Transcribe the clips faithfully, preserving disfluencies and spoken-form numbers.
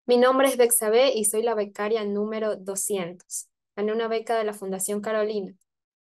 Mi nombre es Bexabe y soy la becaria número doscientos. Gané una beca de la Fundación Carolina,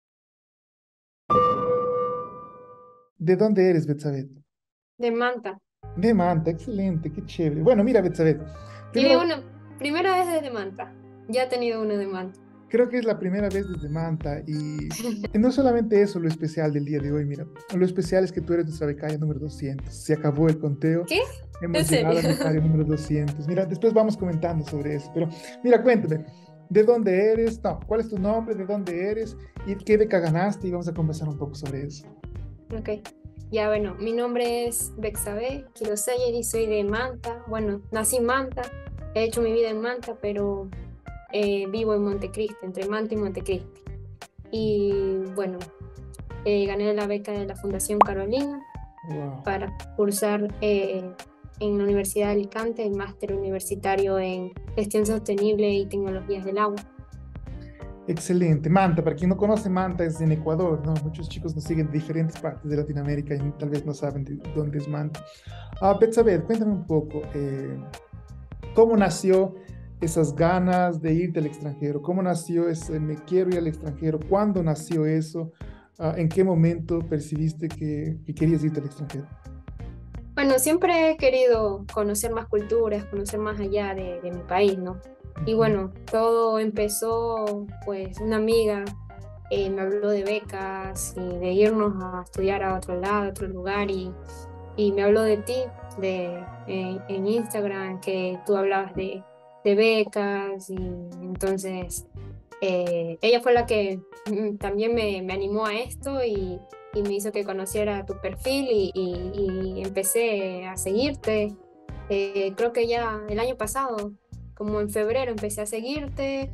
¿De dónde eres, Betsabé? de Manta. De Manta, excelente, qué chévere. Bueno, mira, Betsabé, Viví primero, una, primera vez desde Manta. Ya he tenido una de Manta. creo que es la primera vez desde Manta y no solamente eso lo especial del día de hoy, mira, lo especial es que tú eres nuestra becaria número doscientos. Se acabó el conteo, ¿Qué? ¿En hemos serio? llegado al becario número doscientos. Mira, después vamos comentando sobre eso, pero mira, cuéntame, ¿de dónde eres? No, ¿cuál es tu nombre? ¿De dónde eres? ¿Y qué beca ganaste? Y vamos a conversar un poco sobre eso. Ok. Ya bueno, mi nombre es Bexabe Quiroseyer y soy de Manta. Bueno, nací en Manta, he hecho mi vida en Manta, pero eh, vivo en Montecristi, entre Manta y Montecristi. Y bueno, eh, gané la beca de la Fundación Carolina Wow. para cursar eh, en la Universidad de Alicante el máster universitario en Gestión Sostenible y Tecnologías del Agua. Excelente. Manta, para quien no conoce, Manta es en Ecuador, ¿no? Muchos chicos nos siguen de diferentes partes de Latinoamérica y tal vez no saben de dónde es Manta. Ah, Betsabé, cuéntame un poco, eh, ¿cómo nació esas ganas de irte al extranjero? ¿Cómo nació ese me quiero ir al extranjero? ¿Cuándo nació eso? Ah, ¿en qué momento percibiste que, que querías irte al extranjero? Bueno, siempre he querido conocer más culturas, conocer más allá de, de mi país, ¿no? Y Ujú. bueno, todo empezó, pues una amiga eh, me habló de becas y de irnos a estudiar a otro lado, a otro lugar, y, y me habló de ti, de, en en Instagram, que tú hablabas de, de becas, y entonces eh, ella fue la que mm, también me, me animó a esto y, y me hizo que conociera tu perfil y, y- y empecé a seguirte. Eh, creo que ya el año pasado, como en febrero, empecé a seguirte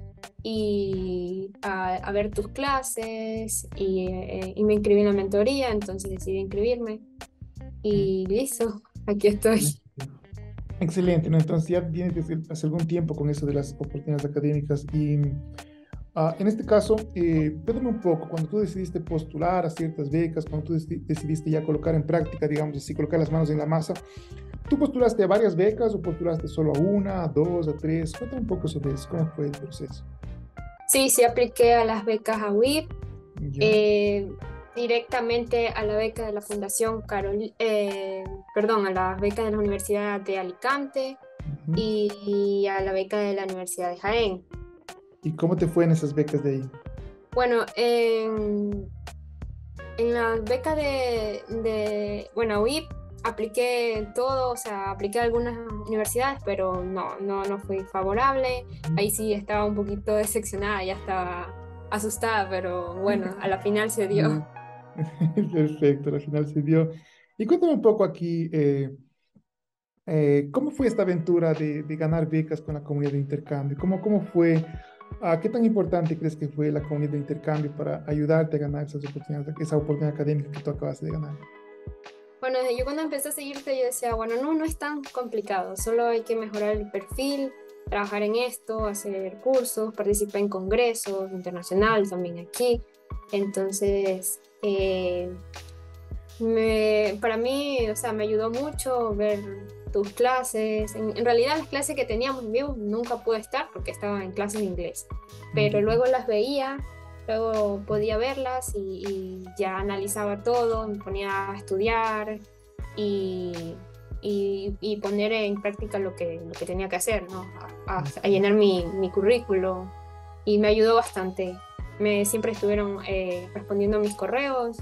y a, a ver tus clases y, eh, y me inscribí en la mentoría, entonces decidí inscribirme y listo, aquí estoy. Excelente. Excelente, ¿no? Entonces ya vienes desde hace algún tiempo con eso de las oportunidades académicas y ah, en este caso, eh, cuéntame un poco, cuando tú decidiste postular a ciertas becas, cuando tú deci- decidiste ya colocar en práctica, digamos así, colocar las manos en la masa, ¿tú postulaste a varias becas o postulaste solo a una, a dos, a tres? Cuéntame un poco sobre eso, ¿cómo fue el proceso? Sí, sí apliqué a las becas a U I P, ¿Ya? eh, directamente a la beca de la Fundación Carol, eh, perdón, a la beca de la Universidad de Alicante Ujú. y a la beca de la Universidad de Jaén. ¿Y cómo te fue en esas becas de ahí? Bueno, en, en la beca de, de, bueno, U I P apliqué todo, o sea, apliqué a algunas universidades, pero no, no, no fui favorable. Ahí sí estaba un poquito decepcionada, ya estaba asustada, pero bueno, a la final se dio. Ujú. Perfecto, al final se dio. Y cuéntame un poco aquí, eh, eh, ¿cómo fue esta aventura de, de ganar becas con la comunidad de intercambio? ¿Cómo, cómo fue? Ah, ¿qué tan importante crees que fue la comunidad de intercambio para ayudarte a ganar esas oportunidades, esa oportunidad académica que tú acabas de ganar? Bueno, desde yo cuando empecé a seguirte, yo decía, bueno, no, no es tan complicado, solo hay que mejorar el perfil, trabajar en esto, hacer cursos, participar en congresos internacionales también aquí. Entonces, eh, me, para mí, o sea, me ayudó mucho ver tus clases. En, en realidad, las clases que teníamos en vivo nunca pude estar porque estaba en clases de inglés, pero Ya. luego las veía, luego podía verlas y, y ya analizaba todo, me ponía a estudiar y, y, y poner en práctica lo que, lo que tenía que hacer, ¿no? A, a- a llenar mi, mi currículo y me ayudó bastante. Me, siempre estuvieron eh, respondiendo a mis correos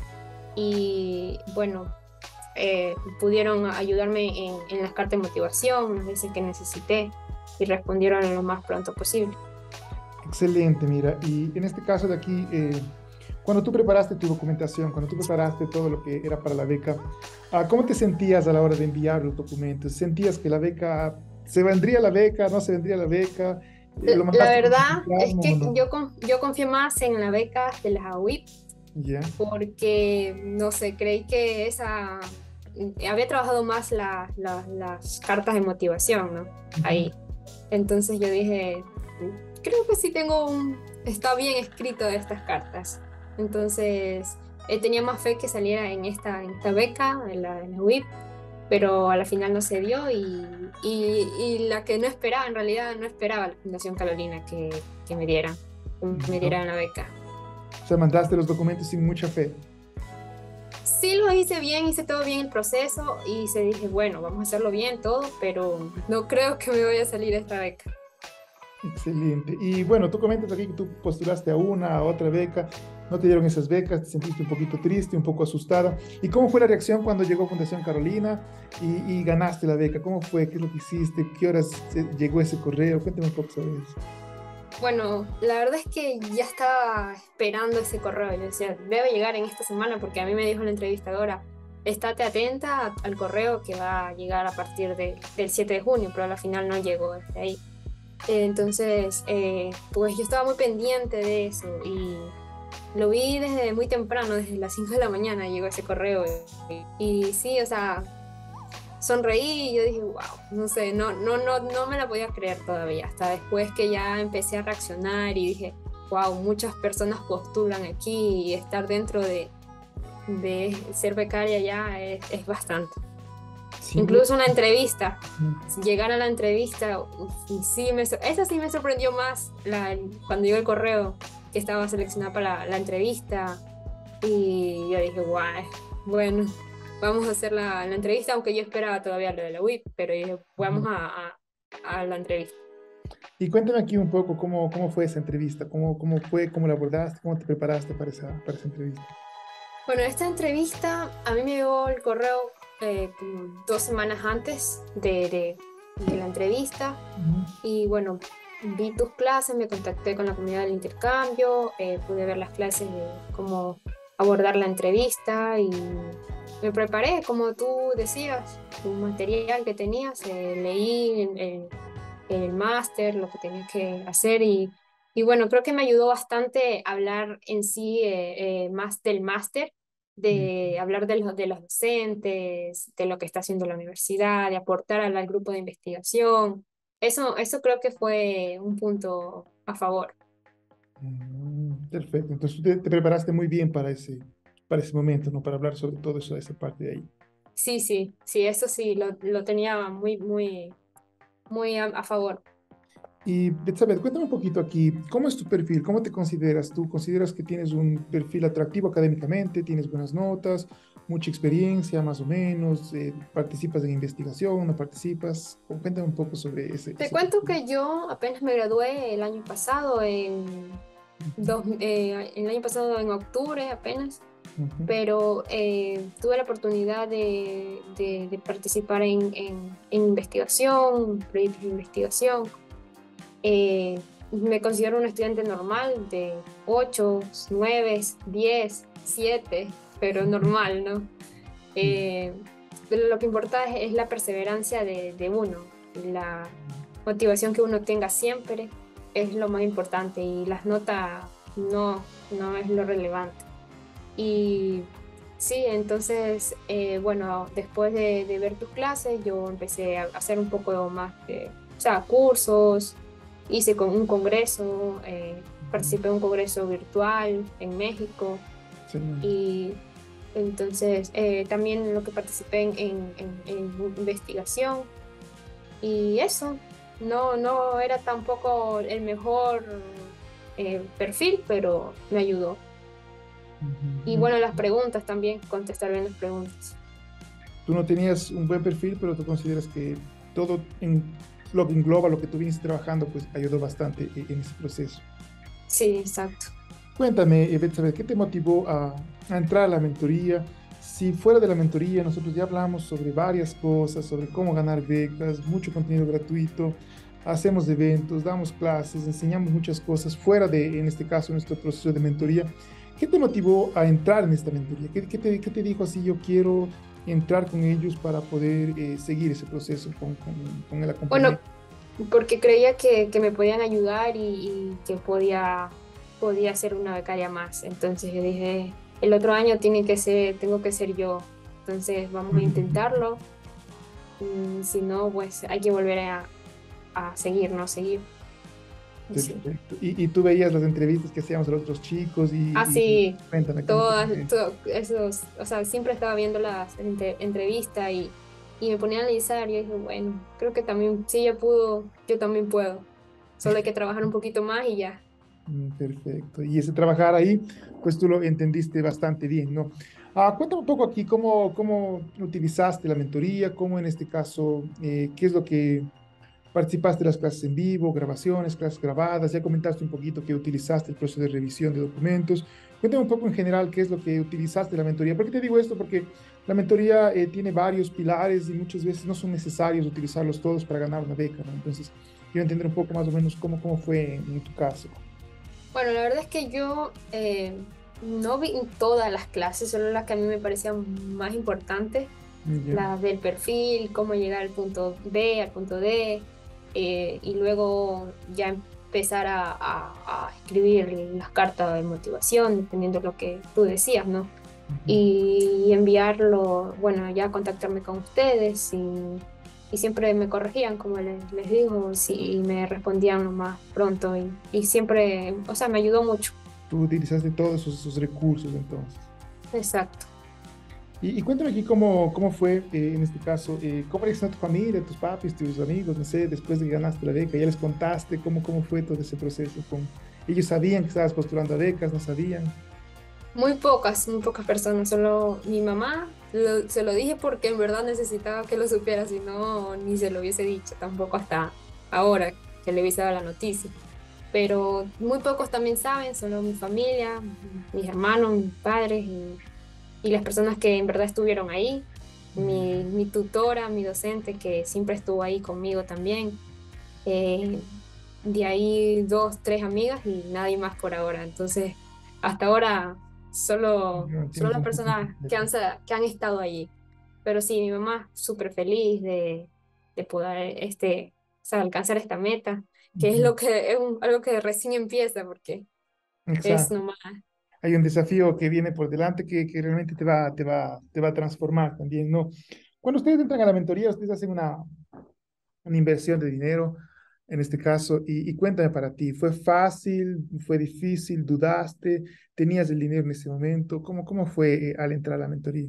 y bueno, eh, pudieron ayudarme en, en las cartas de motivación, las veces que necesité y respondieron lo más pronto posible. Excelente, mira. Y en este caso de aquí, eh, cuando tú preparaste tu documentación, cuando tú preparaste todo lo que era para la beca, ah, ¿cómo te sentías a la hora de enviar los documentos? ¿Sentías que la beca, se vendría la beca, no se vendría la beca? Eh, ¿Lo La mandaste con verdad es entusiasmo o que no? yo, con- yo confié más en la beca de las U I P Ya. porque, no sé, creí que esa... Había trabajado más la- la- las cartas de motivación, ¿no? Ujú. Ahí. Entonces yo dije, creo que sí tengo un... Está bien escrito estas cartas. Entonces eh, tenía más fe que saliera en esta, en esta beca, en la, en la U I P. pero a la final no se dio y, y, y la que no esperaba, en realidad no esperaba la Fundación Carolina que, que me dieran, que me ¿no? dieran la beca. O sea, mandaste los documentos sin mucha fe. Sí lo hice bien, hice todo bien el proceso y se dije, bueno, vamos a hacerlo bien todo, pero no creo que me vaya a salir esta beca. Excelente. Y bueno, tú comentas aquí que tú postulaste a una, a otra beca, no te dieron esas becas, te sentiste un poquito triste, un poco asustada. ¿Y cómo fue la reacción cuando llegó Fundación Carolina y, y ganaste la beca? ¿Cómo fue? ¿Qué es lo que hiciste? ¿Qué horas eh, llegó ese correo? Cuéntame un poco sobre eso. Bueno, la verdad es que ya estaba esperando ese correo. Yo decía, debe llegar en esta semana porque a mí me dijo la entrevistadora, estate atenta al correo que va a llegar a partir de- del siete de junio, pero a la final no llegó desde ahí. Eh, Entonces, eh, pues yo estaba muy pendiente de eso y lo vi desde muy temprano, desde las cinco de la mañana llegó ese correo. Y, y sí, o sea, sonreí y yo dije, wow, no sé, no, no, no, no me la podía creer todavía, hasta después que ya empecé a reaccionar y dije, wow, muchas personas postulan aquí y estar dentro de, de ser becaria ya es, es bastante. Sin duda. Incluso una entrevista, llegar a la entrevista, uf, y sí me, sor- esa sí me sorprendió más la, cuando llegó el correo que estaba seleccionada para la, la entrevista y yo dije, guau, bueno, vamos a hacer la, la entrevista, aunque yo esperaba todavía lo de la U I P, pero dije, vamos a, a, a la entrevista. Y cuéntame aquí un poco cómo, cómo fue esa entrevista, cómo, cómo fue, cómo la abordaste, cómo te preparaste para esa, para esa entrevista. Bueno, esta entrevista a mí me llegó el correo eh, como dos semanas antes de, de, de la entrevista Ujú. y bueno, vi tus clases, me contacté con la comunidad del intercambio, eh, pude ver las clases de cómo abordar la entrevista y me preparé, como tú decías, un material que tenías, eh, leí el, el, el máster, lo que tenía que hacer y, y bueno, creo que me ayudó bastante hablar en sí eh, eh, más del máster, de hablar de los, de los docentes, de lo que está haciendo la universidad, de aportar al, al grupo de investigación. Eso, eso creo que fue un punto a favor. Mm, perfecto. Entonces tú te, te preparaste muy bien para ese, para ese momento, ¿no? Para hablar sobre todo eso, esa parte de ahí. Sí, sí, sí, eso sí, lo, lo tenía muy, muy, muy a, a favor. Y Betsabé, cuéntame un poquito aquí, ¿cómo es tu perfil? ¿Cómo te consideras? ¿Tú consideras que tienes un perfil atractivo académicamente? ¿Tienes buenas notas? ¿Mucha experiencia, más o menos? Eh, ¿participas en investigación? ¿No participas? Cuéntame un poco sobre ese, Te ese cuento perfil. que yo apenas me gradué el año pasado, en, Ujú, dos, eh, el año pasado en octubre apenas, ujú, pero eh, tuve la oportunidad de, de- de participar en, en- en investigación, proyectos de investigación. Eh, Me considero un estudiante normal de ocho nueve diez siete pero normal, ¿no? ujú. Eh, pero lo que importa es, es la perseverancia de, de uno, la motivación que uno tenga siempre es lo más importante y las notas no, no es lo relevante. Y sí, entonces, eh, bueno, después de, de ver tus clases, yo empecé a hacer un poco más de, o sea, cursos, hice con un congreso, eh, Ujú. participé en un congreso virtual en México Excelente. y entonces eh, también lo que participé en, en, en- en investigación y eso, no, no era tampoco el mejor eh, perfil, pero me ayudó. Y Ujú. bueno, las preguntas también, contestar bien las preguntas. Tú no tenías un buen perfil, pero tú consideras que todo en, lo que engloba lo que tú vienes trabajando, pues ayudó bastante e- en ese proceso. Sí, exacto. Cuéntame, eh, Betsabe, ¿qué te motivó a, a entrar a la mentoría? Si fuera de la mentoría, nosotros ya hablamos sobre varias cosas, sobre cómo ganar becas, mucho contenido gratuito, hacemos eventos, damos clases, enseñamos muchas cosas fuera de, en este caso, nuestro proceso de mentoría. ¿Qué te motivó a entrar en esta mentoría? ¿Qué, qué te, qué te dijo así, yo quiero entrar con ellos para poder eh, seguir ese proceso con, con, con el Bueno, acompañamiento? porque creía que, que me podían ayudar y, y que podía, podía ser una becaria más. Entonces yo dije, el otro año tiene que ser, tengo que ser yo. Entonces vamos a intentarlo. Y si no, pues hay que volver a, a seguir, no seguir. Y sí. Perfecto. Y, y tú veías las entrevistas que hacíamos a los otros chicos y, y Así, cuéntame cómo, cómo todas, fue. to- esos, o sea, siempre estaba viendo las entre- entrevistas y y me ponía a analizar y dije, bueno, creo que también, si ella pudo, yo también puedo. Solo hay que trabajar un poquito más y ya. Mm, perfecto. Y ese trabajar ahí, pues tú lo entendiste bastante bien, ¿no? Ah, cuéntame un poco aquí cómo, cómo utilizaste la mentoría, cómo en este caso, eh, qué es lo que participaste de las clases en vivo, grabaciones, clases grabadas, ya comentaste un poquito que utilizaste el proceso de revisión de documentos. Cuéntame un poco en general qué es lo que utilizaste de la mentoría. ¿Por qué te digo esto? Porque la mentoría eh, tiene varios pilares y muchas veces no son necesarios utilizarlos todos para ganar una beca, ¿no? Entonces, quiero entender un poco más o menos cómo, cómo fue en, en tu caso. Bueno, la verdad es que yo eh, no vi todas las clases, solo las que a mí me parecían más importantes, Ya. las del perfil, cómo llegar al punto B, al punto D, eh, y luego ya empezar a, a- a escribir las cartas de motivación, dependiendo de lo que tú decías, ¿no? Ujú. Y enviarlo, bueno, ya contactarme con ustedes y, y siempre me corregían, como les, les digo, sí, y me respondían lo más pronto y, y siempre, o sea, me ayudó mucho. Tú utilizaste todos esos, esos recursos entonces. Exacto. Y, y cuéntame aquí cómo, cómo fue eh, en este caso, eh, cómo reaccionó tu familia, tus papis, tus amigos, no sé, después de que ganaste la beca, ya les contaste cómo, cómo fue todo ese proceso. Con, ellos sabían que estabas postulando a becas, no sabían. Muy pocas, muy pocas personas, solo mi mamá, lo- se lo dije porque en verdad necesitaba que lo supiera, si no, ni se lo hubiese dicho, tampoco hasta ahora que le hubiese dado la noticia. Pero muy pocos también saben, solo mi familia, mis hermanos, mis padres y, y las personas que en verdad estuvieron ahí, mi, mi tutora, mi docente que siempre estuvo ahí conmigo también, eh, de ahí dos, tres amigas y nadie más por ahora. Entonces, hasta ahora solo, No, solo tienes las un poquito personas que han, sa- que han estado allí. Pero sí, mi mamá súper feliz de, de poder este, o sea, alcanzar esta meta, que es Ujú. lo que es un- algo que recién empieza porque es Exacto. nomás. Hay un desafío que viene por delante que, que realmente te va, te va, te va a transformar también, ¿no? Cuando ustedes entran a la mentoría, ustedes hacen una, una inversión de dinero, en este caso, y, y cuéntame para ti, ¿fue fácil? ¿Fue difícil? ¿Dudaste? ¿Tenías el dinero en ese momento? ¿Cómo, cómo fue eh, al entrar a la mentoría?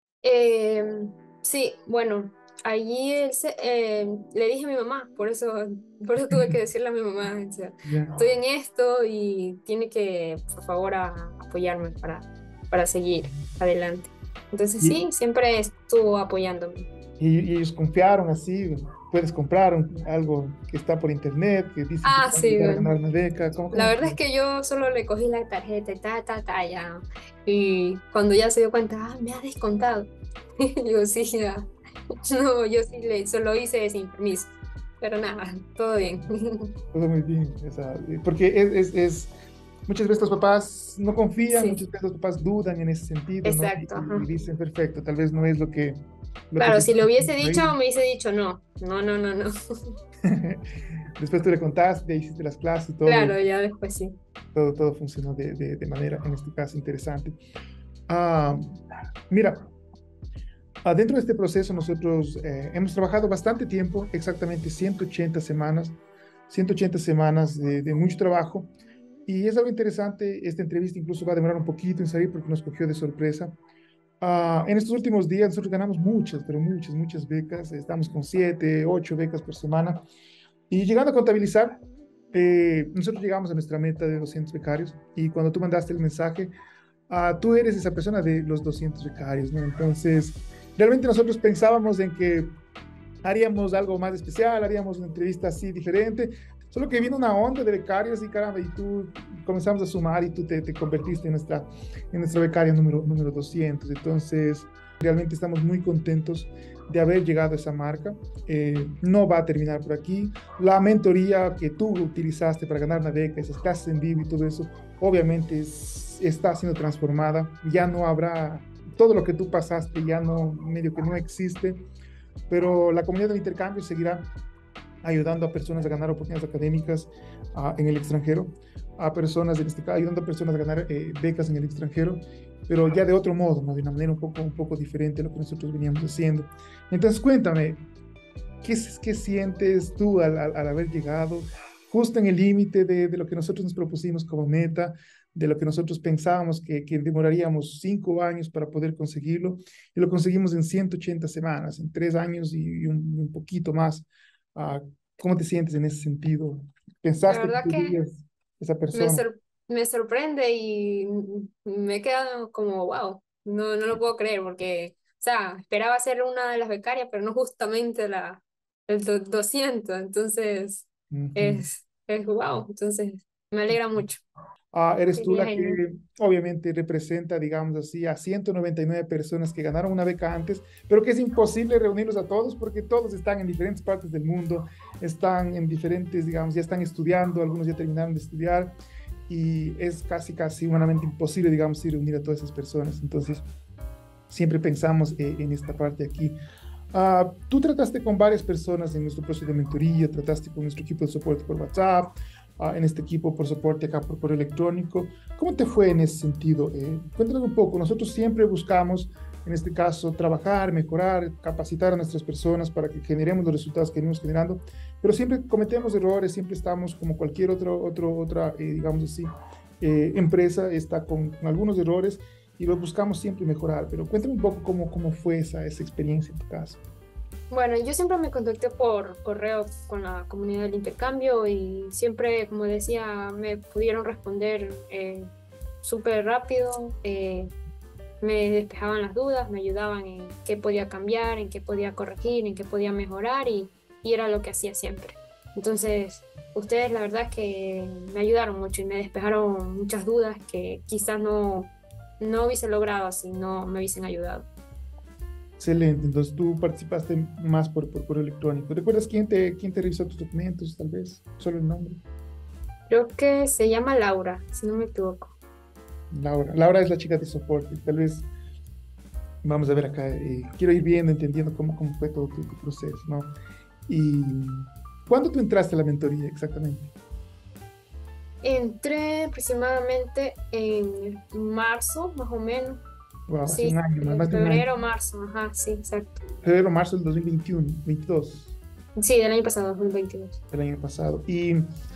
Eh, sí, bueno, allí él se- eh, le dije a mi mamá, por eso, por eso tuve que decirle a mi mamá, o sea, Ya. estoy en esto y tiene que, por favor, a- apoyarme para, para seguir adelante. Entonces Y, sí, siempre estuvo apoyándome. y- y ellos confiaron así, puedes comprar un- algo que está por internet, que dicen que te Ah, va a sí, ayudar a bueno, ganar una beca, ¿cómo, la cómo verdad es fue? que yo solo le cogí la tarjeta y ta, ta, ta, ya. Y cuando ya se dio cuenta, ah, me ha descontado. Yo sí, ya. No, yo sí le, solo hice sin permiso. Pero nada, todo bien. Todo muy bien, o sea, eh, porque es, es, es- muchas veces los papás no confían, Sí, muchas veces los papás dudan en ese sentido, ¿no? Y, exacto, y- y ajá. dicen, perfecto, tal vez no es lo que, lo que Claro, se si lo hubiese por dicho, ahí. me hubiese dicho no. No, no, no, no. Después tú le contaste, hiciste las clases y todo, y Claro, ya después sí. todo, todo funcionó de, de, de manera, en este caso, interesante. Ah, mira, adentro de este proceso nosotros eh, hemos trabajado bastante tiempo, exactamente ciento ochenta semanas, ciento ochenta semanas de, de mucho trabajo. Y es algo interesante, esta entrevista incluso va a demorar un poquito en salir porque nos cogió de sorpresa. Ah, en estos últimos días nosotros ganamos muchas, pero muchas, muchas becas. Estamos con siete, ocho becas por semana. Y llegando a contabilizar, eh, nosotros llegamos a nuestra meta de doscientos becarios. Y cuando tú mandaste el mensaje, ah, tú eres esa persona de los doscientos becarios, ¿no? Entonces, realmente nosotros pensábamos en que haríamos algo más especial, haríamos una entrevista así diferente, solo que vino una onda de becarios y caramba, y tú comenzamos a sumar y tú te, te convertiste en nuestra, en nuestra becaria número, número doscientos. Entonces, realmente estamos muy contentos de haber llegado a esa marca. Eh, no va a terminar por aquí. La mentoría que tú utilizaste para ganar una beca, esas clases en vivo y todo eso, obviamente es, está siendo transformada. Ya no habrá, todo lo que tú pasaste ya no, medio que no existe, pero la comunidad del intercambio seguirá ayudando a personas a ganar oportunidades académicas uh, en el extranjero, a personas, en este caso, ayudando a personas a ganar eh, becas en el extranjero, pero ya de otro modo, ¿no? De una manera un poco, un poco diferente a lo que nosotros veníamos haciendo. Entonces, cuéntame, ¿qué, qué sientes tú al, al, al haber llegado? justo en el límite de, de lo que nosotros nos propusimos como meta, de lo que nosotros pensábamos que, que demoraríamos cinco años para poder conseguirlo, y lo conseguimos en ciento ochenta semanas, en tres años y, y un, un poquito más. Ah, ¿cómo te sientes en ese sentido? La ¿Pensaste que verdad que serías esa me, persona? sor- me sorprende y me he quedado como, wow, no, no lo puedo creer porque, o sea, esperaba ser una de las becarias, pero no justamente la, el do- doscientos, entonces Ujú. es, es wow, entonces me alegra mucho. Ah, eres tú Sería la genial. que obviamente representa, digamos así, a ciento noventa y nueve personas que ganaron una beca antes, pero que es imposible reunirlos a todos porque todos están en diferentes partes del mundo, están en diferentes, digamos, ya están estudiando, algunos ya terminaron de estudiar y es casi, casi humanamente imposible, digamos, sí, reunir a todas esas personas. Entonces, siempre pensamos eh, en esta parte aquí. Uh, tú trataste con varias personas en nuestro proceso de mentoría, trataste con nuestro equipo de soporte por WhatsApp, uh, en este equipo por soporte acá por correo electrónico. ¿Cómo te fue en ese sentido? Eh, cuéntanos un poco. Nosotros siempre buscamos, en este caso, trabajar, mejorar, capacitar a nuestras personas para que generemos los resultados que venimos generando, pero siempre cometemos errores, siempre estamos como cualquier otro, otro otra, eh, digamos así, eh, empresa, está con, con algunos errores y lo buscamos siempre mejorar. Pero cuéntame un poco cómo, cómo fue esa, esa experiencia en tu caso. Bueno, yo siempre me contacté por correo con la comunidad del intercambio y siempre, como decía, me pudieron responder eh, súper rápido, eh, me despejaban las dudas, me ayudaban en qué podía cambiar, en qué podía corregir, en qué podía mejorar y, y era lo que hacía siempre. Entonces, ustedes la verdad es que me ayudaron mucho y me despejaron muchas dudas que quizás no, no hubiese logrado si no me hubiesen ayudado. Excelente, entonces tú participaste más por, por correo electrónico. ¿Recuerdas quién te, quién te revisó tus documentos, tal vez? Solo el nombre. Creo que se llama Laura, si no me equivoco. Laura. Laura es la chica de soporte. Tal vez, vamos a ver acá, eh, quiero ir viendo, entendiendo cómo, cómo fue todo tu, tu proceso, ¿no? Y ¿cuándo tú entraste a la mentoría exactamente? Entré aproximadamente en marzo, más o menos. Wow, hace un Sí, año, más, en más de un año. febrero, marzo, ajá, sí, exacto. Febrero, marzo del dos mil veintiuno, veintidós, Sí, del año pasado, dos mil veintidós. del año pasado. Y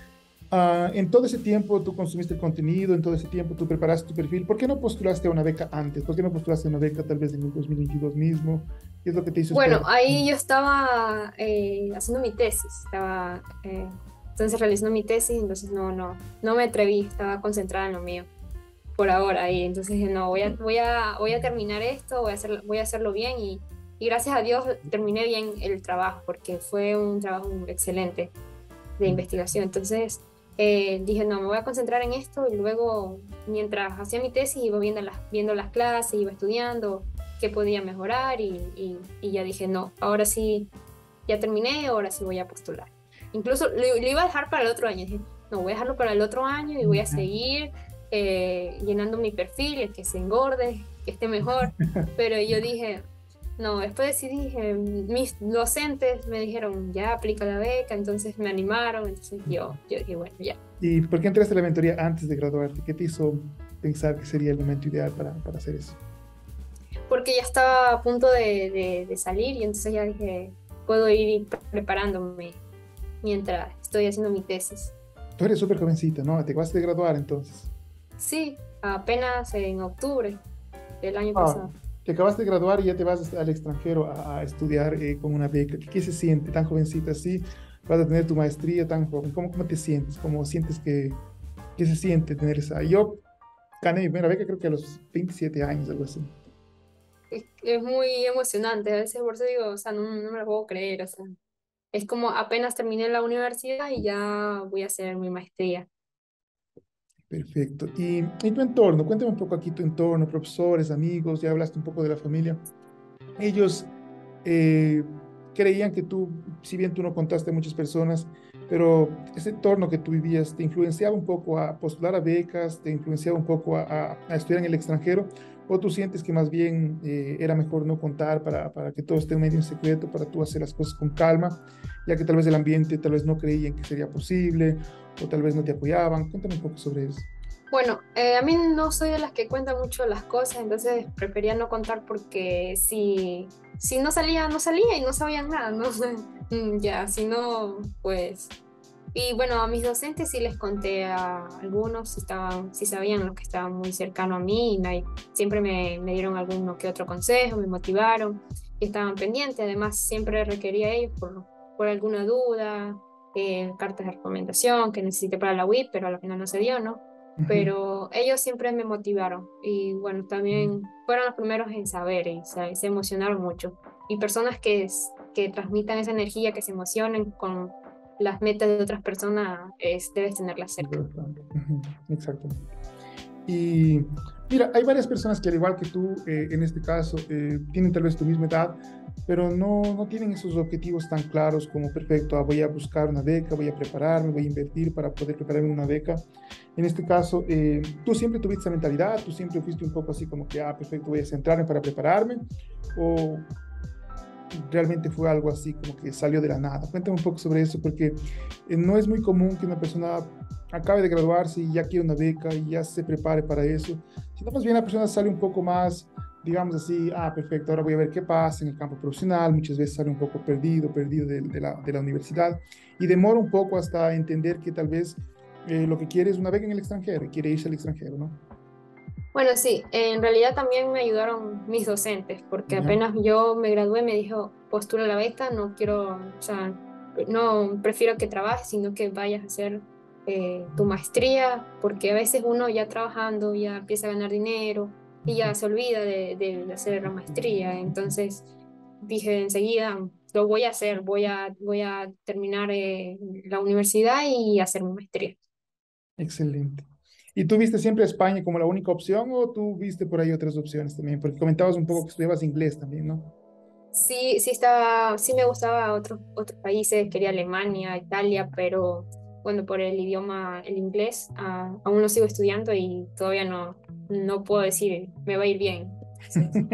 uh, en todo ese tiempo tú consumiste el contenido, en todo ese tiempo tú preparaste tu perfil. ¿Por qué no postulaste a una beca antes? ¿Por qué no postulaste a una beca tal vez en el dos mil veintidós mismo? ¿Qué es lo que te hizo Bueno, esperar? ahí yo estaba eh, haciendo mi tesis, estaba eh, entonces realizando mi tesis, entonces no, no, no me atreví, estaba concentrada en lo mío por ahora y entonces dije, no, voy a, voy a, voy a terminar esto, voy a hacer, voy a hacerlo bien y, y gracias a Dios terminé bien el trabajo porque fue un trabajo excelente de investigación. Entonces eh, dije, no, me voy a concentrar en esto y luego, mientras hacía mi tesis, iba viendo las, viendo las clases, iba estudiando qué podía mejorar y, y, y ya dije, no, ahora sí, ya terminé, ahora sí voy a postular. Incluso lo, lo iba a dejar para el otro año. Dije, no, voy a dejarlo para el otro año y voy a seguir eh, llenando mi perfil, que se engorde, que esté mejor. Pero yo dije, no, después decidí, dije, mis docentes me dijeron, ya aplica la beca, entonces me animaron, entonces yo, yo dije, bueno, ya. ¿Y por qué entraste a la mentoría antes de graduarte? ¿Qué te hizo pensar que sería el momento ideal para, para hacer eso? Porque ya estaba a punto de, de, de salir y entonces ya dije, puedo ir preparándome mientras estoy haciendo mi tesis. Tú eres súper jovencita, ¿no? Te vas de graduar entonces. Sí, apenas en octubre del año Ah, pasado. te acabas de graduar y ya te vas al extranjero a, a estudiar eh, con una beca. ¿Qué, qué se siente tan jovencita así? Vas a tener tu maestría tan joven. ¿Cómo, cómo te sientes? ¿Cómo sientes que, que se siente tener esa? Yo gané mi primera beca creo que a los veintisiete años, algo así. Es, es muy emocionante, a veces por eso digo, o sea, no, no me lo puedo creer, o sea, es como apenas terminé la universidad y ya voy a hacer mi maestría. Perfecto. Y, y tu entorno, cuéntame un poco aquí tu entorno, profesores, amigos, ya hablaste un poco de la familia. Ellos eh, creían que tú, si bien tú no contaste a muchas personas, pero ese entorno que tú vivías te influenciaba un poco a postular a becas, te influenciaba un poco a, a, a estudiar en el extranjero, o tú sientes que más bien eh, era mejor no contar para, para que todo esté medio en secreto, para tú hacer las cosas con calma, ya que tal vez el ambiente tal vez no creían que sería posible, o tal vez no te apoyaban. Cuéntame un poco sobre eso. Bueno, eh, a mí no soy de las que cuentan mucho las cosas, entonces prefería no contar porque si, si no salía, no salía y no sabían nada, ¿no? Mm, ya, si no, pues Y bueno, a mis docentes sí les conté a algunos, si estaban, si sabían los que estaban muy cercanos a mí, y me- siempre me, me dieron alguno que otro consejo, me motivaron y estaban pendientes. Además, siempre requería a ellos por, por alguna duda, eh, cartas de recomendación que necesité para la U I P, pero al final no se dio, ¿no? Ujú. Pero ellos siempre me motivaron y bueno, también fueron los primeros en saber y se, se emocionaron mucho. Y personas que, es- que transmitan esa energía, que se emocionen con las metas de otras personas, es, debes tenerlas cerca. Bastante. Ujú, exactamente. Y mira, hay varias personas que al igual que tú, eh, en este caso, eh, tienen tal vez tu misma edad, pero no, no tienen esos objetivos tan claros como, perfecto, ah, voy a buscar una beca, voy a prepararme, voy a invertir para poder prepararme una beca. En este caso, eh, tú siempre tuviste esa mentalidad, tú siempre fuiste un poco así como que, ah, perfecto, voy a centrarme para prepararme, o realmente fue algo así como que salió de la nada. Cuéntame un poco sobre eso, porque eh, no es muy común que una persona acabe de graduarse y ya quiera una beca y ya se prepare para eso, sino más bien la persona sale un poco más, digamos así, ah, perfecto, ahora voy a ver qué pasa en el campo profesional, muchas veces sale un poco perdido, perdido de, de la, de la universidad y demora un poco hasta entender que tal vez eh, lo que quiere es una beca en el extranjero y quiere irse al extranjero, ¿no? Bueno, sí, en realidad también me ayudaron mis docentes, porque Ya. apenas yo me gradué me dijo, postula la beca, no quiero, o sea, no prefiero que trabajes, sino que vayas a hacer eh, tu maestría, porque a veces uno ya trabajando ya empieza a ganar dinero y ya se olvida de, de- de hacer la maestría. Entonces dije enseguida, lo voy a hacer, voy a, voy a terminar eh, la universidad y hacer mi maestría. Excelente. ¿Y tú viste siempre España como la única opción o tú viste por ahí otras opciones también? Porque comentabas un poco que estudiabas inglés también, ¿no? Sí, sí estaba, sí me gustaba otros otros países, quería Alemania, Italia, pero bueno, por el idioma, el inglés, ah, aún lo sigo estudiando y todavía no, no puedo decir, me va a ir bien. Entonces,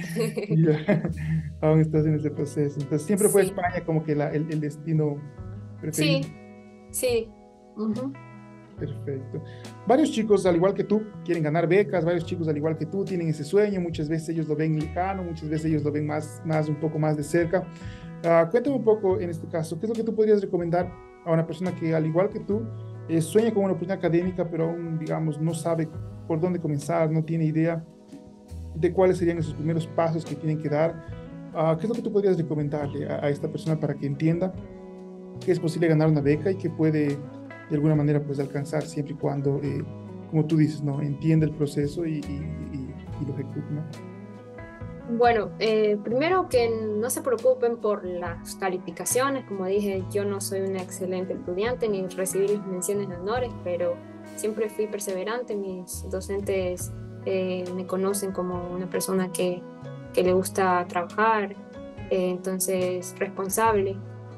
Ya, aún estás en ese proceso. Entonces, siempre fue sí, España como que la- el, el destino preferido. sí, sí. Ujú. Perfecto. Varios chicos, al igual que tú, quieren ganar becas, varios chicos, al igual que tú, tienen ese sueño, muchas veces ellos lo ven lejano, muchas veces ellos lo ven más, más un poco más de cerca. Ah, cuéntame un poco en este caso, ¿qué es lo que tú podrías recomendar a una persona que, al igual que tú, eh, sueña con una oportunidad académica, pero aún, digamos, no sabe por dónde comenzar, no tiene idea de cuáles serían esos primeros pasos que tienen que dar? Ah, ¿qué es lo que tú podrías recomendarle a, a esta persona para que entienda que es posible ganar una beca y que puede de alguna manera pues alcanzar siempre y cuando, eh, como tú dices, ¿no? Entienda el proceso y, y, y, y lo ejecute, ¿no? Bueno, eh, primero que no se preocupen por las calificaciones, como dije, yo no soy una excelente estudiante ni recibí las menciones de honores, pero siempre fui perseverante, mis docentes eh, me conocen como una persona que, que le gusta trabajar, eh, entonces responsable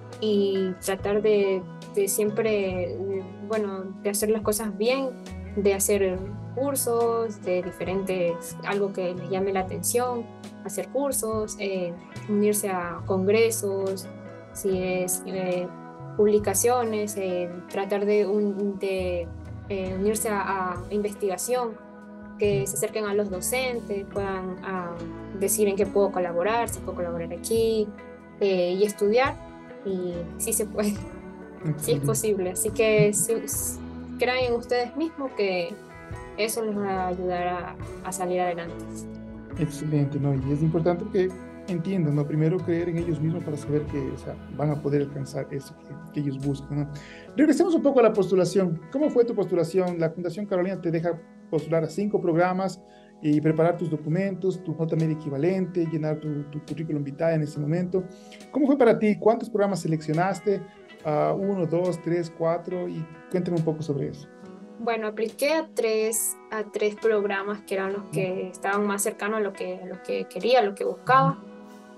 y tratar de, de siempre, eh, bueno, de hacer las cosas bien, de hacer cursos de diferentes, algo que les llame la atención, hacer cursos, eh, unirse a congresos, si es eh, publicaciones, eh, tratar de, un- de eh, unirse a, a investigación, que se acerquen a los docentes, puedan ah, decir en qué puedo colaborar, si puedo colaborar aquí, eh, y estudiar. Y sí se puede, sí es Excelente, posible. Así que sí, s- crean en ustedes mismos que eso les va a ayudar a, a salir adelante. excelente, ¿no? Y es importante que entiendan, ¿no? Primero creer en ellos mismos para saber que, o sea, van a poder alcanzar eso que, que ellos buscan, ¿no? Regresemos un poco a la postulación. ¿Cómo fue tu postulación? La Fundación Carolina te deja postular a cinco programas y preparar tus documentos, tu nota media equivalente, llenar tu, tu currículum vitae en ese momento. ¿Cómo fue para ti? ¿Cuántos programas seleccionaste? Uh, uno, dos, tres, cuatro, y cuéntame un poco sobre eso. Bueno, apliqué a tres, a tres programas que eran los ¿No? que estaban más cercanos a lo que, a lo que quería, a lo que Ujú. buscaba.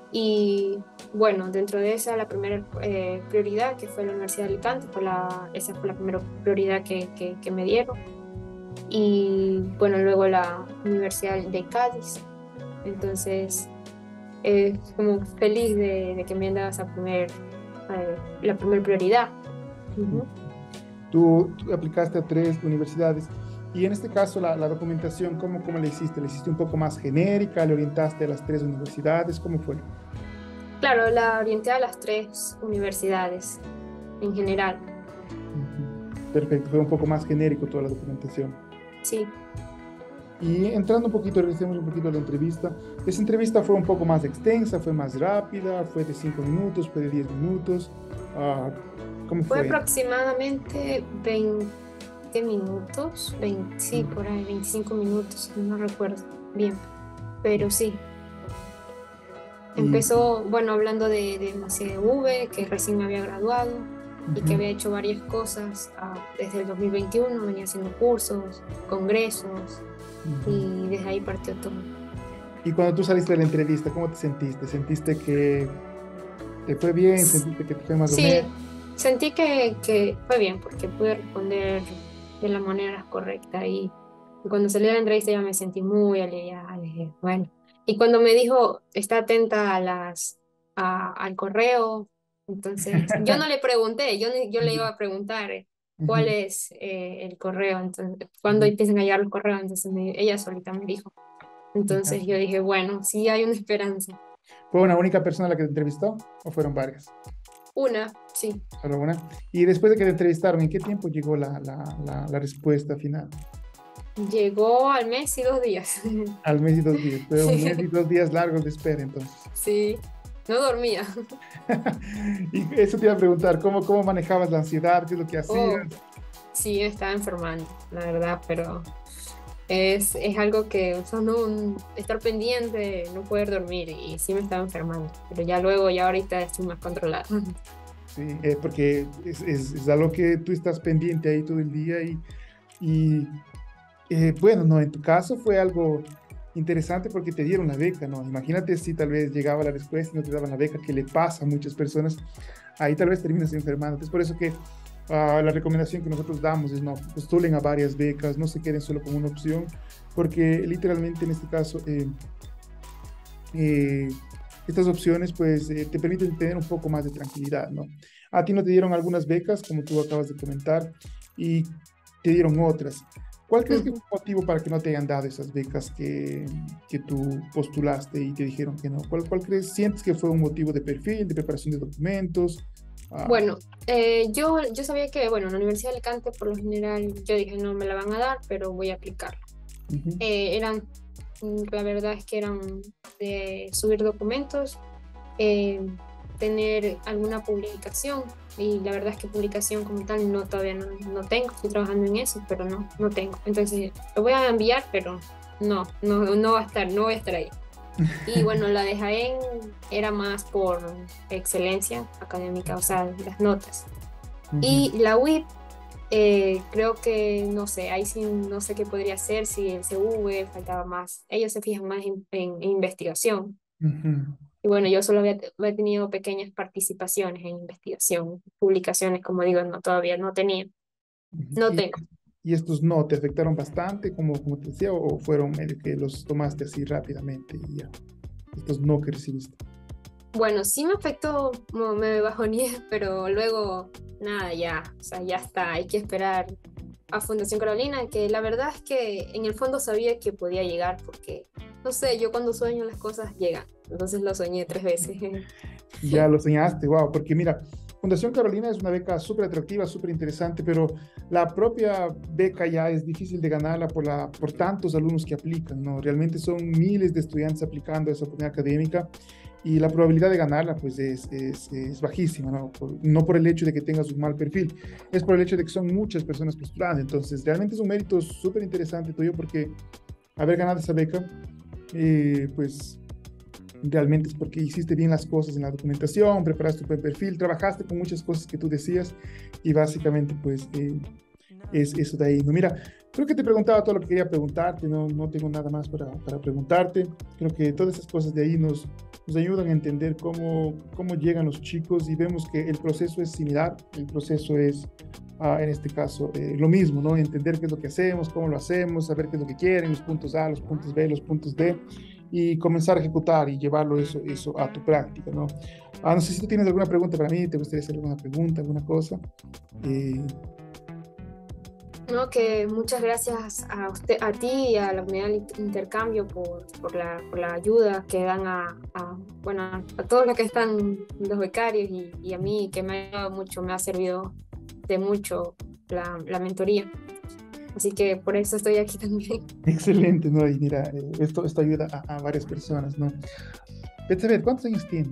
Y bueno, dentro de esa, la primera eh, prioridad, que fue la Universidad de Alicante, fue la, esa fue la primera prioridad que, que, que me dieron. Y bueno, luego la Universidad de Cádiz. Entonces, eh, como feliz de, de que me hayan dado esa primer, eh, la primera prioridad. Ujú. Tú, tú aplicaste a tres universidades y en este caso la, la documentación, ¿cómo, ¿cómo le hiciste? ¿Le hiciste un poco más genérica? ¿Le orientaste a las tres universidades? ¿Cómo fue? Claro, la orienté a las tres universidades en general. Ujú. Perfecto, fue un poco más genérico toda la documentación. Sí. Y entrando un poquito, regresemos un poquito a la entrevista. Esa entrevista fue un poco más extensa, fue más rápida, fue de cinco minutos, fue de diez minutos. Ah, ¿cómo Fue fue? aproximadamente veinte minutos, veinte, sí, Mm, por ahí, veinticinco minutos, no recuerdo bien, pero sí. Y, Empezó, bueno, hablando de, de M C V, que recién me había graduado y que ujú, había hecho varias cosas ah, desde el dos mil veintiuno, venía haciendo cursos, congresos ujú. y desde ahí partió todo. Y cuando tú saliste de la entrevista, ¿cómo te sentiste? ¿Sentiste que te fue bien? S- ¿Sentiste que te fue más o menos? Sí, sentí que, que fue bien porque pude responder de la manera correcta y cuando salí de la entrevista ya me sentí muy aliviada. Dije, bueno, y cuando me dijo, está atenta a las, a- al correo, entonces yo no le pregunté, yo, ni- yo le iba a preguntar eh, cuál Ujú, es eh, el correo, entonces, cuándo ujú. empiezan a llegar los correos, entonces me- ella solita me dijo. Ya. Entonces yo dije, bueno, sí hay una esperanza. ¿Fue una única persona la que te entrevistó o fueron varias? Una, sí. Solo una. Y después de que te entrevistaron, ¿en qué tiempo llegó la, la, la, la respuesta final? Llegó al mes y dos días. Al mes y dos días. Fue un mes y dos días largos de espera, entonces. Sí, no dormía. Y eso te iba a preguntar, ¿cómo, cómo manejabas la ansiedad? ¿Qué es lo que hacías? Oh, sí, me estaba enfermando, la verdad, pero es, es algo que, o sea, no, estar pendiente, no poder dormir, y sí me estaba enfermando, pero ya luego, ya ahorita estoy más controlada. Sí, eh, porque es, es, es algo que tú estás pendiente ahí todo el día y, y eh, bueno, no, en tu caso fue algo interesante porque te dieron la beca, ¿no? Imagínate si tal vez llegaba la respuesta y no te daban la beca, que le pasa a muchas personas, ahí tal vez terminas enfermando. Es por eso que ah, la recomendación que nosotros damos es no postulen a varias becas, no se queden solo con una opción, porque literalmente en este caso eh, eh, estas opciones pues eh, te permiten tener un poco más de tranquilidad, ¿no? A ti no te dieron algunas becas, como tú acabas de comentar, y te dieron otras. ¿Cuál crees que fue el motivo para que no te hayan dado esas becas que, que tú postulaste y te dijeron que no? ¿Cuál, cuál crees, sientes que fue un motivo de perfil, de preparación de documentos? Ah, Bueno, eh, yo, yo sabía que, bueno, en la Universidad de Alicante, por lo general, yo dije, no me la van a dar, pero voy a aplicarla. ujú, Eh, eran, mm, la verdad es que eran de subir documentos, eh, tener alguna publicación. Y la verdad es que publicación como tal no todavía no, no tengo, estoy trabajando en eso, pero no, no tengo. Entonces lo voy a enviar, pero no, no, no va a estar, no voy a estar ahí. Y bueno, la de Jaén era más por excelencia académica, o sea, las notas. ujú, Y la U I P, eh, creo que, no sé, ahí sí no sé qué podría hacer si el C V faltaba más. Ellos se fijan más en, en- en investigación. ujú, Y bueno, yo solo había, había tenido pequeñas participaciones en investigación, publicaciones, como digo, no, todavía no tenía, ujú. no ¿Y, tengo. y estos no te afectaron bastante, como, como te decía, o fueron medio que los tomaste así rápidamente y ya? Estos no que recibiste. Bueno, sí me afectó, mo- me bajoneé, pero luego, nada, ya, o sea, ya está, hay que esperar a Fundación Carolina, que la verdad es que en el fondo sabía que podía llegar, porque, no sé, yo cuando sueño las cosas llegan, entonces lo soñé tres veces. Ya lo señalaste, wow, porque mira, Fundación Carolina es una beca súper atractiva, súper interesante, pero la propia beca ya es difícil de ganarla por, la, por tantos alumnos que aplican, ¿no? Realmente son miles de estudiantes aplicando a esa oportunidad académica y la probabilidad de ganarla pues es, es, es bajísima, ¿no? Por, no por el hecho de que tengas un mal perfil, es por el hecho de que son muchas personas postulando, entonces realmente es un mérito súper interesante tuyo porque haber ganado esa beca, eh, pues realmente es porque hiciste bien las cosas en la documentación, preparaste tu buen perfil, trabajaste con muchas cosas que tú decías y básicamente pues eh, es eso de ahí. No, mira, creo que te preguntaba todo lo que quería preguntarte, no, no tengo nada más para, para preguntarte. Creo que todas esas cosas de ahí nos, nos ayudan a entender cómo, cómo llegan los chicos y vemos que el proceso es similar, el proceso es, ah, en este caso, eh, lo mismo, ¿no? Entender qué es lo que hacemos, cómo lo hacemos, saber qué es lo que quieren, los puntos A, los puntos B, los puntos D y comenzar a ejecutar y llevarlo eso, eso a tu práctica, ¿no? Ah, no sé si tú tienes alguna pregunta para mí, te gustaría hacer alguna pregunta, alguna cosa. Eh, No, que muchas gracias a usted, a ti y a la comunidad de intercambio por, por la, por la ayuda que dan a, a, bueno, a todos los que están, los becarios y, y a mí, que me ha ayudado mucho, me ha servido de mucho la, la mentoría. Así que por eso estoy aquí también. Excelente, ¿no? Y mira, eh, esto, esto ayuda a, a varias personas, ¿no? Betsabe, ¿cuántos años tienes?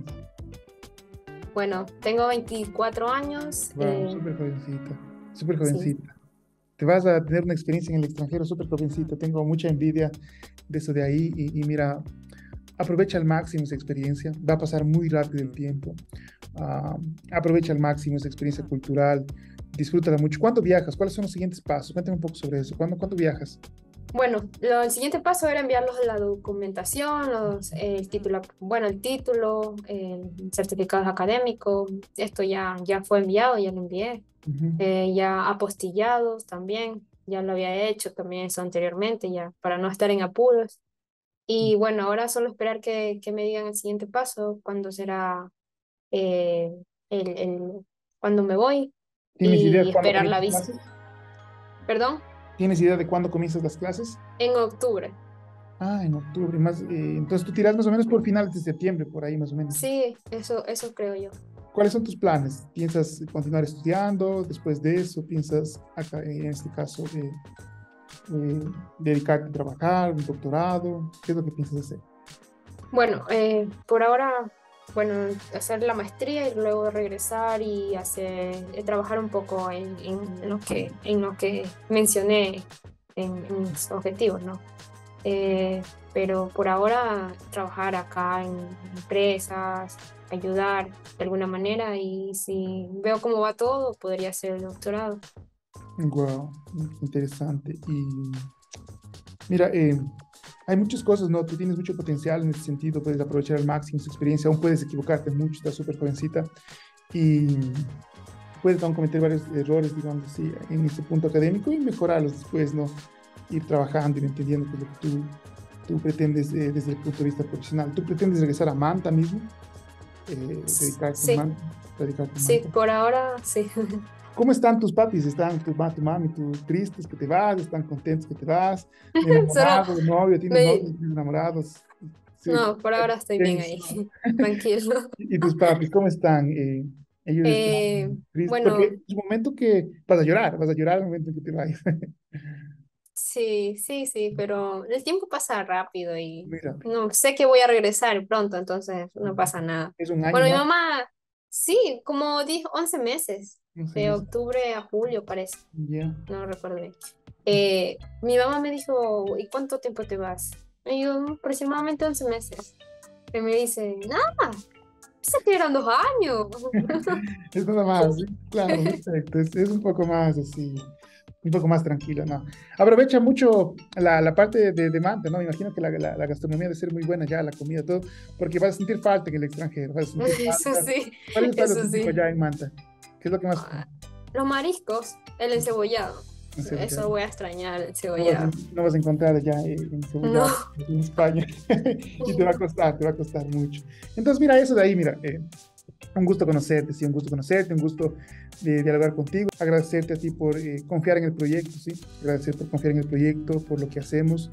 Bueno, tengo veinticuatro años. Wow, eh, súper jovencita, súper sí, jovencita. Te vas a tener una experiencia en el extranjero súper jovencita. Tengo mucha envidia de eso de ahí y, y mira, aprovecha al máximo esa experiencia. Va a pasar muy rápido el tiempo. Ah, aprovecha al máximo esa experiencia cultural. Disfrútala mucho. ¿Cuándo viajas? ¿Cuáles son los siguientes pasos? Cuéntame un poco sobre eso. ¿Cuándo, cuándo viajas? bueno, lo, el siguiente paso era enviarlos la documentación, los, el título, bueno, el título, el certificados académicos. Esto ya, ya fue enviado, ya lo envié. Ujú. Eh, ya apostillados también, ya lo había hecho también eso anteriormente, ya para no estar en apuros. Y bueno, ahora solo esperar que, que me digan el siguiente paso, cuándo será eh, el, el, cuándo me voy ¿Tienes idea y de cuándo esperar la comienzas visa. clases? Perdón, ¿Tienes idea de cuándo comienzas las clases? en octubre. Ah, en octubre. Más, eh, entonces tú tiras más o menos por finales de septiembre, por ahí más o menos. Sí, eso, eso creo yo. ¿Cuáles son tus planes? ¿Piensas continuar estudiando? Después de eso, ¿piensas, acá, en este caso, eh, eh, dedicarte a trabajar, un doctorado? ¿Qué es lo que piensas hacer? Bueno, eh, por ahora, bueno, hacer la maestría y luego regresar y hacer, eh, trabajar un poco en, en lo que, en lo que mencioné en, en mis objetivos, ¿no? Eh, pero por ahora trabajar acá en empresas, ayudar de alguna manera y si veo cómo va todo, podría hacer el doctorado. Wow, interesante. Y mira, eh, hay muchas cosas, ¿no? Tú tienes mucho potencial en ese sentido, puedes aprovechar al máximo esa experiencia, aún puedes equivocarte mucho, estás súper jovencita y puedes aún cometer varios errores, digamos así, en ese punto académico y mejorarlos después, ¿no? Ir trabajando y entendiendo qué es lo que tú, tú pretendes eh, desde el punto de vista profesional. ¿Tú pretendes regresar a Manta mismo? Eh, dedicarte en Sí, Manta, dedicarte en sí, Manta. por ahora sí. ¿Cómo están tus papis? ¿Están tu, ma- tu mami, tú tristes que te vas? ¿Están contentos que te vas? Solo ¿Enamorado, novio? ¿Tienes novio? me... ¿Tienes enamorados? Sí, No, por ahora estoy bien ahí, tenso. tranquilo. ¿Y tus papis cómo están? Eh, ellos están Eh, tristes, porque bueno, es un momento que vas a llorar, vas a llorar el momento en que te vayas. sí, sí, sí, pero el tiempo pasa rápido y Muy rápido. no sé que voy a regresar pronto, entonces no pasa nada. Es un año Bueno, mi más, mamá, sí, como dijo, once meses, once de meses. octubre a julio parece, Ya. no recuerdo bien. Eh, mi mamá me dijo, ¿y cuánto tiempo te vas? Y yo, "Mm, aproximadamente once meses". Y me dice, nada, pensé que eran dos años. Es nada más, sí, claro, perfecto. Es, es un poco más así, un poco más tranquilo, ¿no? Aprovecha mucho la, la parte de, de Manta, ¿no? Me imagino que la, la, la gastronomía debe ser muy buena ya, la comida, todo, porque vas a sentir falta en el extranjero, vas a sentir Eso falta. sí, ¿Cuál es el plato eso típico sí. allá en Manta? ¿Qué es lo que más comes? Ah, los mariscos, el encebollado. Eso Encebollado. voy a extrañar, el No vas, a, encebollado. no vas a encontrar allá eh, No. encebollado en España y te va a costar, te va a costar mucho. Entonces, mira, eso de ahí, mira, eh, un gusto conocerte, sí, un gusto conocerte, un gusto de dialogar contigo, agradecerte a ti por eh, confiar en el proyecto, sí, agradecer por confiar en el proyecto, por lo que hacemos,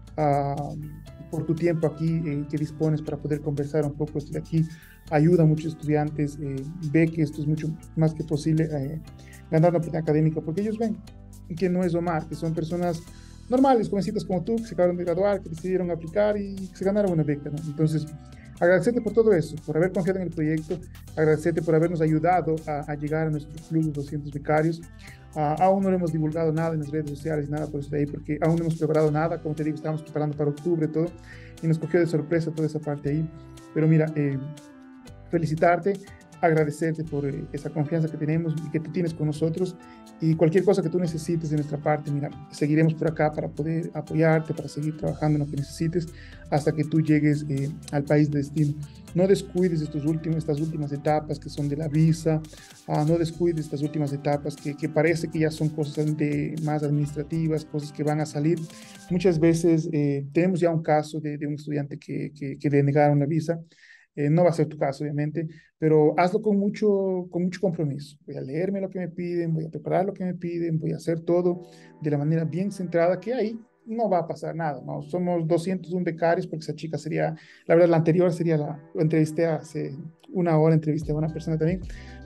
uh, por tu tiempo aquí eh, que dispones para poder conversar un poco esto de aquí, ayuda a muchos estudiantes, eh, ve que esto es mucho más que posible eh, ganar una oportunidad académica, porque ellos ven que no es Omar, que son personas normales, jovencitas como tú, que se acabaron de graduar, que decidieron aplicar y que se ganaron una beca, ¿no? Entonces, agradecerte por todo eso, por haber confiado en el proyecto, agradecerte por habernos ayudado a, a llegar a nuestro club de doscientos becarios. Uh, aún no le hemos divulgado nada en las redes sociales, nada por eso de ahí, porque aún no hemos preparado nada, como te digo, estábamos preparando para octubre todo, y nos cogió de sorpresa toda esa parte ahí. Pero mira, eh, felicitarte, agradecerte por eh, esa confianza que tenemos y que tú tienes con nosotros y cualquier cosa que tú necesites de nuestra parte, mira, seguiremos por acá para poder apoyarte, para seguir trabajando en lo que necesites hasta que tú llegues eh, al país de destino. No descuides estos últimos, estas últimas etapas que son de la visa, uh, no descuides estas últimas etapas que, que parece que ya son cosas de, más administrativas, cosas que van a salir. Muchas veces eh, tenemos ya un caso de, de un estudiante que, que, que le negaron la visa. Eh, no va a ser tu caso, obviamente, pero hazlo con mucho, con mucho compromiso. Voy a leerme lo que me piden, voy a preparar lo que me piden, voy a hacer todo de la manera bien centrada, que ahí no va a pasar nada, ¿no? Somos doscientos un becarios, porque esa chica sería, la verdad, la anterior sería la, lo entrevisté hace una hora, entrevisté a una persona también,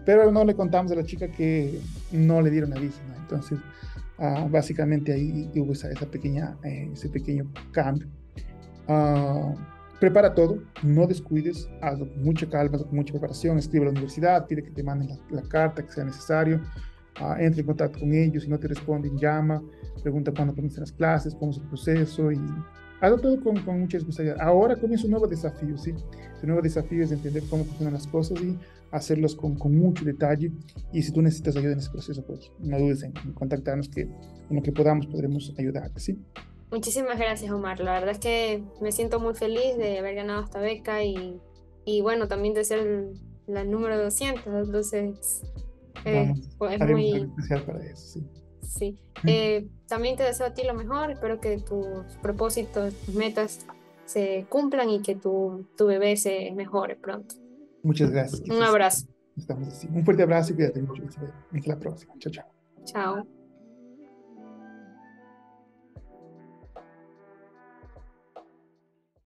pero no le contamos a la chica que no le dieron aviso, ¿no? Entonces, uh, básicamente ahí hubo esa, esa pequeña, eh, ese pequeño cambio. Uh, prepara todo, no descuides, hazlo con mucha calma, con mucha preparación, escribe a la universidad, pide que te manden la, la carta que sea necesario, uh, entra en contacto con ellos, si no te responden, llama, pregunta cuándo comienzan las clases, cómo es el proceso y hazlo todo con, con mucha responsabilidad. Ahora comienza un nuevo desafío, ¿sí? El nuevo desafío es entender cómo funcionan las cosas y hacerlos con, con mucho detalle. Y si tú necesitas ayuda en ese proceso, pues no dudes en, en contactarnos, que en lo que podamos podremos ayudarte, ¿sí? Muchísimas gracias, Omar. La verdad es que me siento muy feliz de haber ganado esta beca y, y bueno, también de ser el, la número doscientos. Entonces, eh, Vamos, pues es haremos algo muy, especial para eso, sí. sí. Eh, también te deseo a ti lo mejor. Espero que tus propósitos, tus metas se cumplan y que tu, tu bebé se mejore pronto. Muchas gracias, que Un sí, sí, abrazo. estamos así. Un fuerte abrazo y cuídate mucho, Isabel. Hasta la próxima. Chao, chao. Chao.